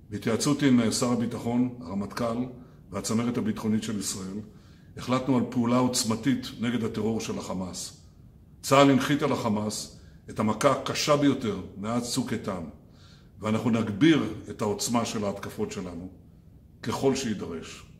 בהתייעצות עם שר הביטחון, הרמטכ"ל והצמרת הביטחונית של ישראל, החלטנו על פעולה עוצמתית נגד הטרור של החמאס. צה"ל הנחית על החמאס את המכה הקשה ביותר מאז צוק איתן, ואנחנו נגביר את העוצמה של ההתקפות שלנו ככל שידרש.